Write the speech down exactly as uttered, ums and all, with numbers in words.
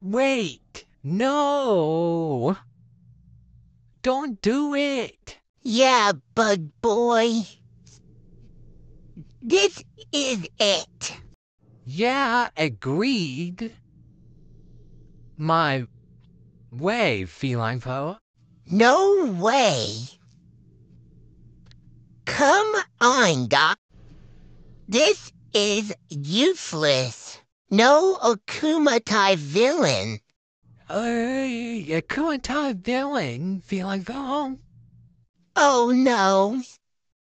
Wait! No! Don't do it! Yeah, bug boy. This is it. Yeah, agreed. My way, feline fella. No way. Come on, Doc. This is useless. No Akumatai villain. Uh, you couldn't tell villain, feline fella. Oh no.